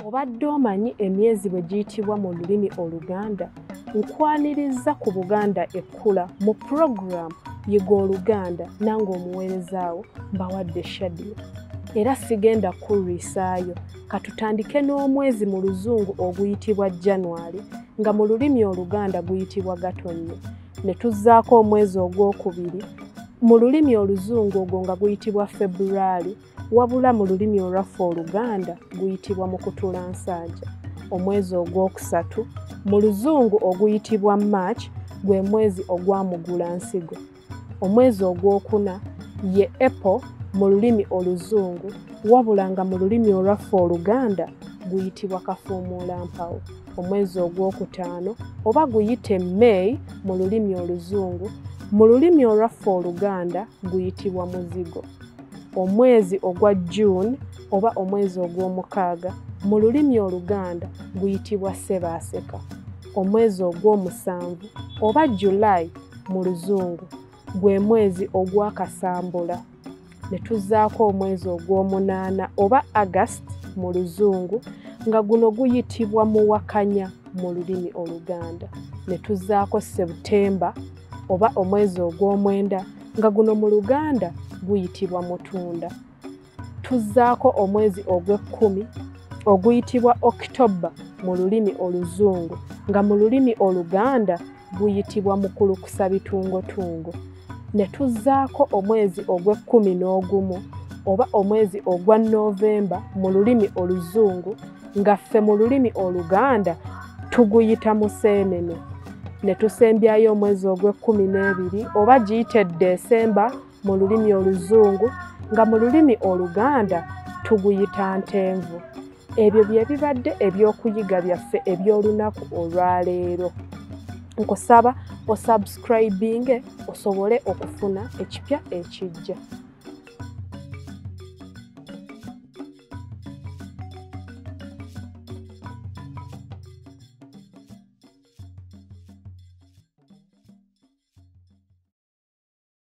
Obadde omanyi emyezi bwe giyitibwa mu lulimi Oluganda? Nkwaniriza ku Buganda Ekkula mu program Yiga Oluganda nange omuweerezaawo Mbawadde Shadiah. Era sigenda kulwisaayo, katutandike n'omwezi mu luzungu oguyitibwa January nga mu lulimi Oluganda guyitibwa Gatonnya. Ne tuzzaako omwezi ogwokubiri mu lulimi Oluzungu ogwo nga February, wabula mu lulimi olwaffe Oluganda guyitibwa Mukutulansanja. Omwezi ogwokusatu mu Luzungu oguyitibwa March gwe mwezi ogwamugulansigo. Omwezi ogwokuna ye April mu lulimi Oluzungu, wabula nga mu lulimi olwaffe Oluganda guyitibwa Kafuumuulampawu. Omwezi ogwokutaano oba guyite May mu lulimi Oluzungu, mu lulimi olwaffe Oluganda guyitibwa Muzigo. Omwezi ogwa June oba omwezi ogw'omukaaga mu lulimi Oluganda guyitibwa Ssebaaseka. Omwezi ogw'omusanvu oba July mu Luzungu gwe mwezi ogw'Akasambula. Ne tuzzaako omwezi ogw'omunaana oba August mu Luzungu nga guno guyitibwa Muwakanya mu lulimi Oluganda. Ne tuzzaako September oba omwezi ogw'omwenda nga guno mu Luganda guyitibwa Mutunda. Tuzzaako omwezi ogw'ekkumi oguyitibwa October mu lulimi Oluzungu nga mu lulimi Oluganda guyitibwa Mukulukusabitungotungo. Ne tuzzaako omwezi ogw'ekkumi n'ogumu oba omwezi ogwa November mu lulimi Oluzungu nga ffe mu lulimi Oluganda tuguyita Museenene. Ne tusembyayo omwezi ogw'ekkumi n'ebiri oba giyite December mu lulimi Oluzungu nga mu lulimi Oluganda tuguyita Ntenvu. Ebyo bye bibadde ebyokuyiga byaffe eby'olunaku olwaleero. Nkusaba osubscribinge osobole okufuna ekipya ekijja.